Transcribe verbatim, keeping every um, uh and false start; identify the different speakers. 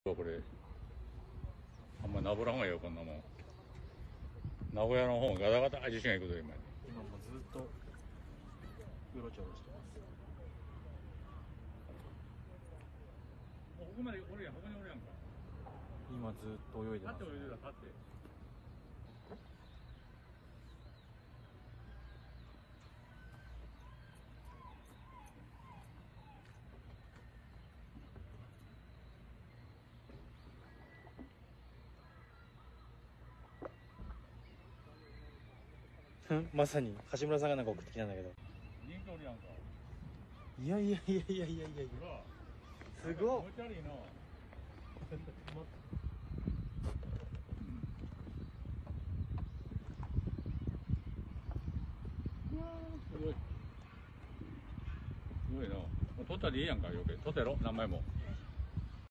Speaker 1: これあんまなぶらんほうがいいよこんなもん。名古屋の方ガタガタ地震が行くぞ今。
Speaker 2: 今もずっとうろちょろしてます。
Speaker 1: ここまでおるやん、ここにおるやんか。
Speaker 2: 今ずっと泳いでます。
Speaker 1: 立って泳いでた、立って。
Speaker 2: まさに橋村さんがなんか送ってきたんだけど。
Speaker 1: 人気おるやんか。
Speaker 2: いやいやいやいやいやいやいや。すごっ。
Speaker 1: 気持ち悪いな。すごい。すごいな。もう取ったらいいやんか、余計。取ったやろ、何枚も。